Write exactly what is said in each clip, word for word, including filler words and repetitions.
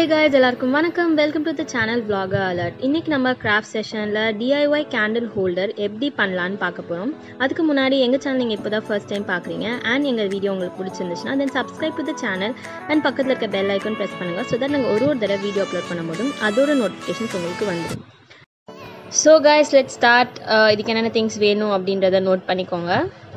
Hey guys, எல்லாருக்கும் வணக்கம். Welcome to the channel vlogger alert. இன்னைக்கு நம்ம கிராஃப்ட் செஷன்ல D I Y candle holder எப்படி பண்ணலாம்னு பார்க்க போறோம். அதுக்கு முன்னாடி எங்க சேனல் நீங்க இப்போதான் ஃபர்ஸ்ட் டைம் பார்க்கறீங்க and எங்க வீடியோ உங்களுக்கு பிடிச்சிருந்துச்சுனா then subscribe to the channel and பக்கத்துல இருக்க bell icon press பண்ணுங்க so that நாங்க ஒரு ஒரு தடவை வீடியோ அப்லோட் பண்ணும்போது அதோட நோட்டிஃபிகேஷன்ஸ் உங்களுக்கு வந்துரும். So guys, let's start. இதுக்கு என்னென்ன things வேணும் அப்படின்றத நோட் பண்ணிக்கோங்க.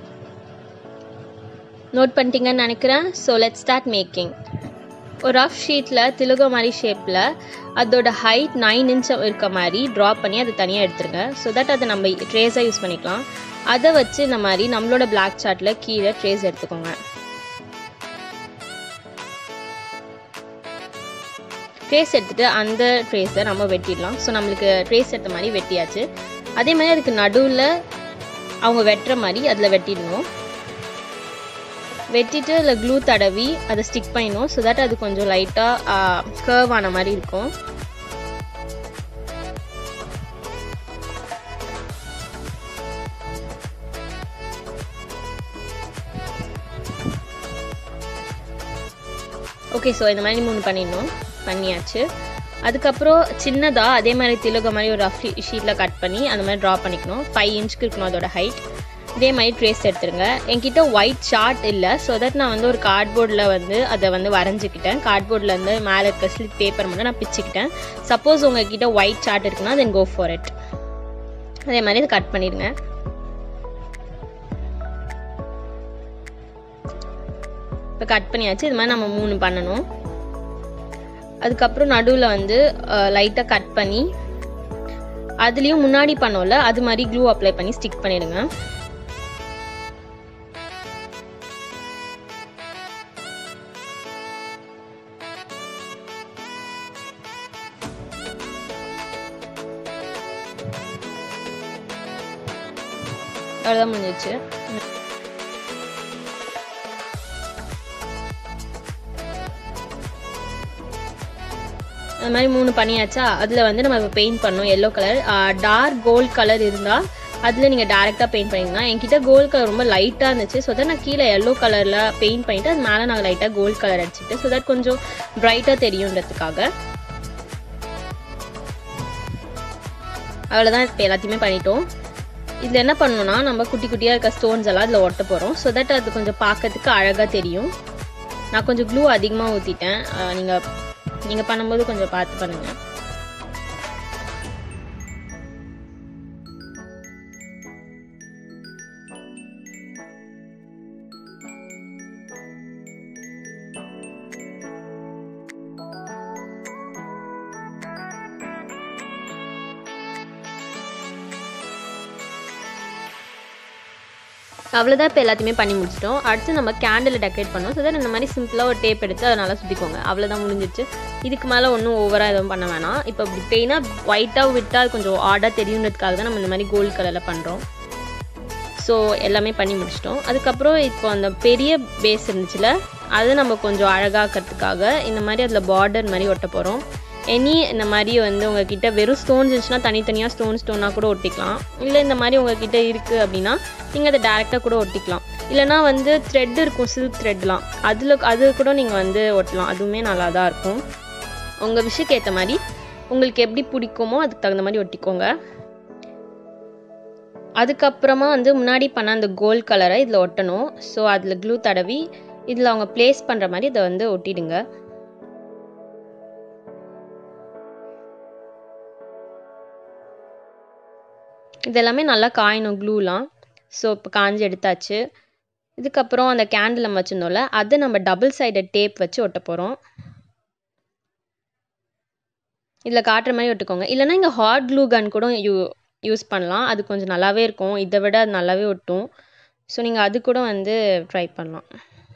நோட் பண்ணிட்டீங்கன்னு நினைக்கிறேன். So let's start making. ஒரு ரஃப் ஷீட்டில் திலுக மாதிரி ஷேப்பில் அதோட ஹைட் நைன் இன்ச் இருக்க மாதிரி ட்ரா பண்ணி அதை தனியாக எடுத்துருங்க. ஸோ தட் அதை நம்ம ட்ரேஸாக யூஸ் பண்ணிக்கலாம். அதை வச்சு இந்த மாதிரி நம்மளோட பிளாக் சார்ட்டில் கீழே ட்ரேஸ் எடுத்துக்கோங்க. ட்ரேஸ் எடுத்துகிட்டு அந்த ட்ரேஸை நம்ம வெட்டிடலாம். ஸோ நம்மளுக்கு ட்ரேஸ் எடுத்த மாதிரி வெட்டியாச்சு. அதே மாதிரி அதுக்கு நடுவில் அவங்க வெட்டுற மாதிரி அதில் வெட்டிடணும். வெட்டிட்டு அதில் க்ளூ தடவி அதை ஸ்டிக் பண்ணிடணும். ஸோ தட் அது கொஞ்சம் லைட்டாக கர்வ் ஆன மாதிரி இருக்கும். ஓகே, ஸோ இந்த மாதிரி மூணு பண்ணிடணும். பண்ணியாச்சு. அதுக்கப்புறம் சின்னதாக அதே மாதிரி திலுக மாதிரி ஒரு ரஃப் ஷீட்டில் கட் பண்ணி அந்த மாதிரி ட்ரா பண்ணிக்கணும். ஃபைவ் இன்ச்சுக்கு இருக்கணும் அதோட ஹைட். இதே மாதிரி ட்ரேஸ் எடுத்துருங்க. என்கிட்ட ஒயிட் சார்ட் இல்லை. ஸோ தட் நான் வந்து ஒரு கார்ட்போர்டில் வந்து அதை வந்து வரைஞ்சிக்கிட்டேன். கார்ட்போர்டில் வந்து மேலே இருக்க ஸ்லிப் பேப்பர் மட்டும் நான் பிச்சுக்கிட்டேன். சப்போஸ் உங்ககிட்ட ஒயிட் சார்ட் இருக்குன்னா தென் கோ ஃபார் இட். அதே மாதிரி இதை கட் பண்ணிடுங்க. இப்போ கட் பண்ணியாச்சு. இது மாதிரி நம்ம மூணு பண்ணணும். அதுக்கப்புறம் நடுவில் வந்து லைட்டாக கட் பண்ணி அதுலேயும் முன்னாடி பண்ணோம்ல அது மாதிரி க்ளூ அப்ளை பண்ணி ஸ்டிக் பண்ணிடுங்க. அவ்வளோதான் முடிஞ்சிச்சு. அது மாதிரி மூணு பண்ணியாச்சா. அதில் வந்து நம்ம இப்போ பெயிண்ட் பண்ணோம். Yellow colour dark gold colour இருந்தால் அதில் நீங்கள் டேரெக்டாக பெயிண்ட் பண்ணிங்கன்னா என்கிட்ட கோல்ட் கலர் ரொம்ப லைட்டாக இருந்துச்சு. ஸோ தட் நான் கீழே எல்லோ கலரில் பெயிண்ட் பண்ணிவிட்டு அது மேலே நாங்கள் லைட்டாக கோல்ட் கலர் அடிச்சுட்டு ஸோ தட் கொஞ்சம் ப்ரைட்டாக தெரியுன்றதுக்காக. அவ்வளோதான். இப்போ எல்லாத்தையுமே பண்ணிட்டோம். இதில் என்ன பண்ணணும்னா நம்ம குட்டி குட்டியாக இருக்க ஸ்டோன்ஸ் எல்லாம் அதில் ஒட்ட போகிறோம். ஸோ தட் அது கொஞ்சம் பார்க்கறதுக்கு அழகாக தெரியும். நான் கொஞ்சம் க்ளூ அதிகமாக ஊற்றிட்டேன். நீங்கள் நீங்கள் பண்ணும்போது கொஞ்சம் பார்த்து பண்ணுங்கள். அவ்வளோதான். இப்போ எல்லாத்தையுமே பண்ணி முடிச்சிட்டோம். அடுத்து நம்ம கேண்டில் டெக்கரேட் பண்ணோம். ஸோ தட் இந்த மாதிரி சிம்பிளாக ஒரு டேப் எடுத்து அதை நல்லா சுற்றிக்கோங்க. அவ்வளோதான் முடிஞ்சிச்சு. இதுக்கு மேலே ஒன்றும் ஓவராக எதுவும் பண்ண வேணாம். இப்போ இப்படி பெயினாக ஒயிட்டாக விட்டால் கொஞ்சம் ஆடாக தெரியுன்றதுக்காக தான் நம்ம இந்த மாதிரி கோல்டு கலரில் பண்ணுறோம். ஸோ எல்லாமே பண்ணி முடிச்சிட்டோம். அதுக்கப்புறம் இப்போ அந்த பெரிய பேஸ் இருந்துச்சுல அதை நம்ம கொஞ்சம் அழகாக்கிறதுக்காக இந்த மாதிரி அதில் பார்டர் மாதிரி ஒட்ட போகிறோம். எனி இந்த மாதிரி வந்து உங்ககிட்ட வெறும் ஸ்டோன்ஸ் இருந்துச்சுன்னா தனித்தனியாக ஸ்டோன் ஸ்டோனாக கூட ஒட்டிக்கலாம். இல்லை இந்த மாதிரி உங்ககிட்ட இருக்குது அப்படின்னா நீங்கள் அதை டேரெக்டாக கூட ஒட்டிக்கலாம். இல்லைனா வந்து த்ரெட் இருக்கும், சில்க் த்ரெட்லாம், அதில் அது கூட நீங்கள் வந்து ஒட்டலாம். அதுவுமே நல்லா தான் இருக்கும். உங்கள் விஷயக்கு ஏற்ற மாதிரி உங்களுக்கு எப்படி பிடிக்குமோ அதுக்கு தகுந்த மாதிரி ஒட்டிக்கோங்க. அதுக்கப்புறமா வந்து முன்னாடி பண்ண அந்த கோல்ட் கலரை இதில் ஒட்டணும். ஸோ அதில் க்ளூ தடவி இதில் அவங்க ப்ளேஸ் பண்ணுற மாதிரி இதை வந்து ஒட்டிடுங்க. இதெல்லாமே நல்லா காயணும் க்ளூலாம். ஸோ இப்போ காஞ்சி எடுத்தாச்சு. இதுக்கப்புறம் அந்த கேண்டில் நம்ம வச்சுருந்தோம்ல அதை நம்ம டபுள் சைடட் டேப் வச்சு ஒட்ட போகிறோம். இதில் காட்டுற மாதிரி ஒட்டுக்கோங்க. இல்லைனா இங்கே ஹாட் க்ளூ கன் கூட யூ யூஸ் பண்ணலாம். அது கொஞ்சம் நல்லாவே இருக்கும். இதை விட அது நல்லாவே ஒட்டும். ஸோ நீங்கள் அது கூட வந்து ட்ரை பண்ணலாம்.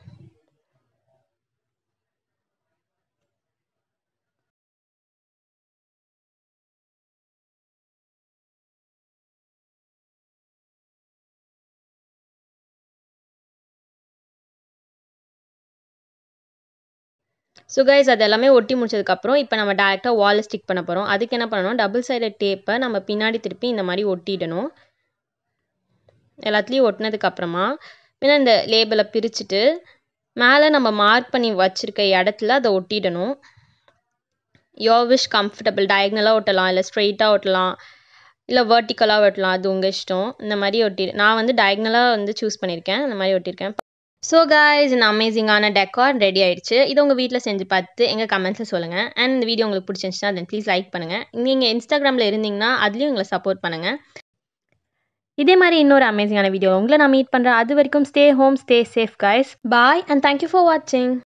ஸோ கைஸ் அது எல்லாமே ஒட்டி முடிச்சதுக்கப்புறம் இப்போ நம்ம டேரெக்டாக வாலில் ஸ்டிக் பண்ண போகிறோம். அதுக்கு என்ன பண்ணணும், டபுள் சைடட் டேப்பை நம்ம பின்னாடி திருப்பி இந்த மாதிரி ஒட்டிடணும். எல்லாத்துலேயும் ஒட்டினதுக்கப்புறமா பின்னா இந்த லேபிளை பிரிச்சுட்டு மேலே நம்ம மார்க் பண்ணி வச்சுருக்க இடத்துல அதை ஒட்டிடணும். Your wish comfortable. டயக்னலாக ஒட்டலாம், இல்லை ஸ்ட்ரெயிட்டாக ஒட்டலாம், இல்லை வெர்டிக்கலாக ஒட்டலாம். அது உங்கள் இஷ்டம். இந்த மாதிரி ஒட்டி நான் வந்து டயக்னலாக வந்து சூஸ் பண்ணியிருக்கேன். இந்த மாதிரி ஒட்டியிருக்கேன். ஸோ காய்ஸ், இந்த அமேசிங்கான டெக்கார் ரெடி ஆயிடுச்சு. இதை உங்கள் வீட்டில் செஞ்சு பார்த்து எங்கள் கமெண்ட்ஸில் சொல்லுங்கள். அண்ட் இந்த வீடியோ உங்களுக்கு பிடிச்சிருந்துச்சுன்னா தென் ப்ளீஸ் லைக் பண்ணுங்கள். நீங்கள் இன்ஸ்டாகிராமில் இருந்தீங்கன்னா அதுலேயும் எங்களை சப்போர்ட் பண்ணுங்கள். இதே மாதிரி இன்னொரு அமேசிங்கான வீடியோ உங்களை நான் மீட் பண்ணுறேன். அது வரைக்கும் stay home, stay safe guys. Bye and thank you for வாட்சிங்.